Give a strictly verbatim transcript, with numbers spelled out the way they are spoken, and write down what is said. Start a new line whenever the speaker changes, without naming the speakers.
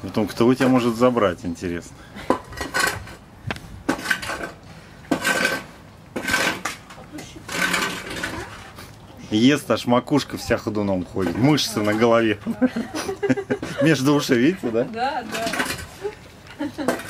Потом, кто у тебя может забрать, интересно. Ест, аж макушка вся ходуном ходит. Мышцы на голове. Между ушей, видите, да?
Да, да.